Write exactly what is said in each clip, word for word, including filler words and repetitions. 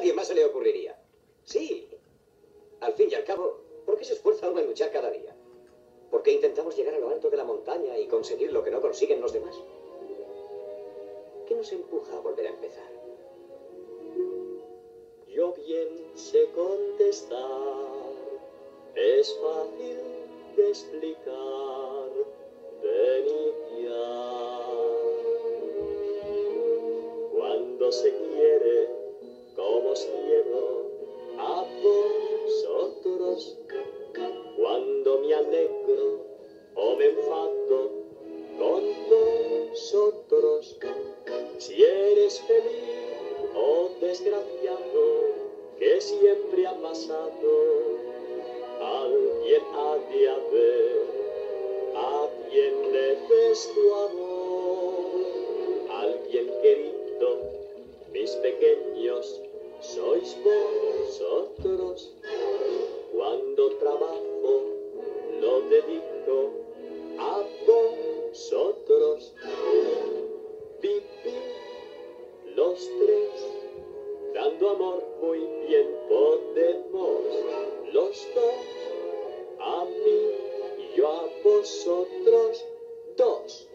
nadie más se le ocurriría. Sí. Al fin y al cabo, ¿por qué se esfuerza uno en luchar cada día? ¿Por qué intentamos llegar a lo alto de la montaña y conseguir lo que no consiguen los demás? ¿Qué nos empuja a volver a empezar? Yo bien sé contestar, es fácil de explicar, de iniciar. Cuando se quiere, como os quiero, a vosotros. Cuando me alegro o me enfado con vosotros. Si eres feliz o desgraciado, que siempre ha pasado, alguien ha de haber a quien le des tu amor. Alguien querido, mis pequeños, sois vosotros. Cuando trabajo, lo dedico a vosotros. Vivir los tres, dando amor muy bien podemos. Los dos, a mí y yo a vosotros dos.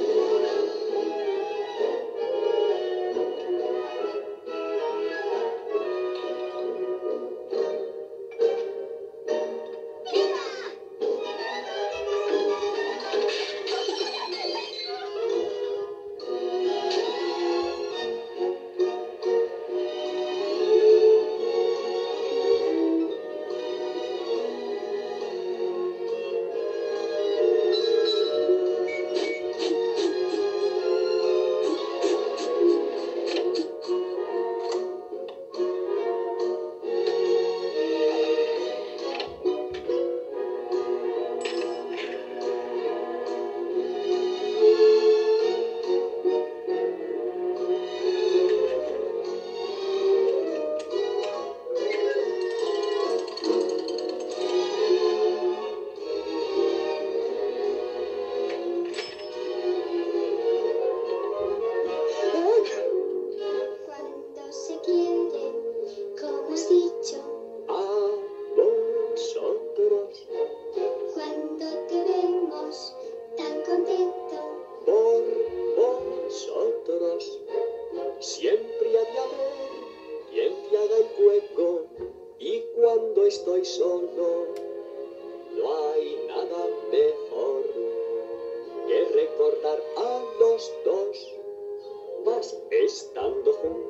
Estoy solo, no hay nada mejor que recordar a los dos, mas estando juntos.